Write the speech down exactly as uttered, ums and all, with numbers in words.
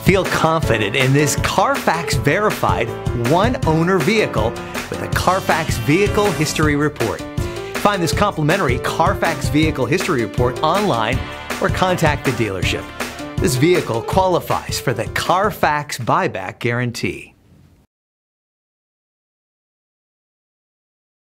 Feel confident in this Carfax verified one-owner vehicle with a Carfax Vehicle History Report. Find this complimentary Carfax Vehicle History Report online or contact the dealership. This vehicle qualifies for the Carfax Buyback Guarantee.